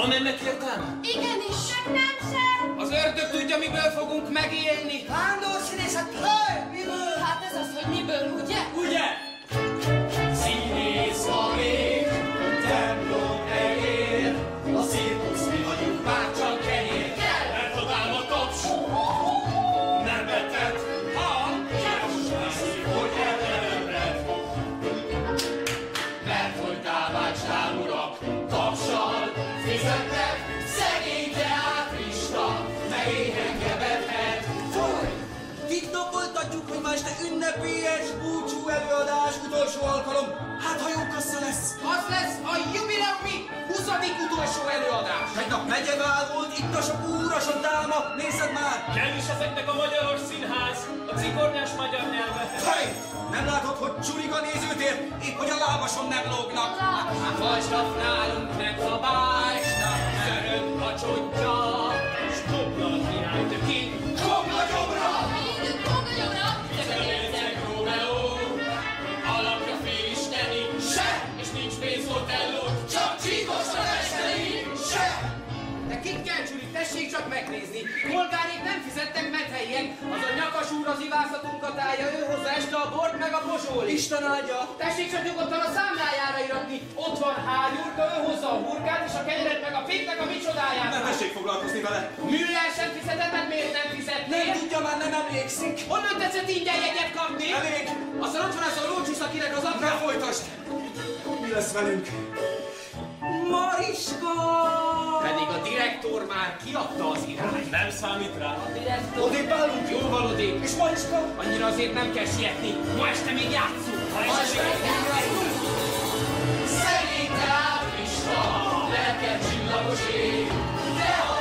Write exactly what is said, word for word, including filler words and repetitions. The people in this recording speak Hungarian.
Van ennek értelme? Igenis. Meg nem sem. Az ördög tudja, miből fogunk megélni. Vándorszínészek, hely, miből? Hát ez az, hogy miből, ugye? Ugye? Színész van ég, templom egér, a cirkusz mi vagyunk, már csak kenyér. Mert odám a taps, nem betett, ha kérdezni, hogy ellened. Mert hogy kávácstál urak, tapsal fizettek, szegény teátrista, meg éhen kebedhet. Foly! Tiktokoltatjuk, hogy ma este ünnepélyes búcsú előadás, utolsó alkalom. Hát, ha jó kassza lesz. Az lesz a jubileumi huszadik utolsó előadás. Egy nap megyevál volt, itt a sok úr, a sok dáma, nézed már! Nem is ezeknek a magyaros színház, a cikornyás magyar nyelve. Hely! Nem látod, hogy csurig a nézőtér? Épp, hogy a lábason nem lógnak. Vajsnap nálunk nem szabály, szörög a csodja, s kobla a király töki. Kobla gyomra! Mindent kóga gyomra. Szegények Rómeó, alapja félisteni, se! És nincs pénz Otelló, csak csíkosra festeni, se! De kit kell, Csuri, tessék csak megnézni. Polgárék nem fizettek, mert helyiek. Az a nyakas úr az ivászatunkat állja, ő hozza este a bort meg a pozsólit. Isten áldja! Tessék csak nyugodtan a számlájára iratni. Ott van hányúrka, ő hozza a burkát és a kenyeret meg a péknek a micsodáját. Nem tessék foglalkozni vele! Müller sem fizetett, mert miért nem fizetnél? Nem tudja, már nem emlékszik! Honnan tetszett ingyen jegyet kapni? Elég! Aztán ott van az a lócsusz, akinek az apja. Ne folytasd! Mi lesz velünk? Mariska! Pedig a direktor már kiadta az irányt. Nem számít rá. A direktor... Odébb állunk! Jóval odébb. És Mariska? Annyira azért nem kell sietni. Ma este még játszunk. Ma este még játszunk. Szegény teátrista, lelked csillagos ég, de a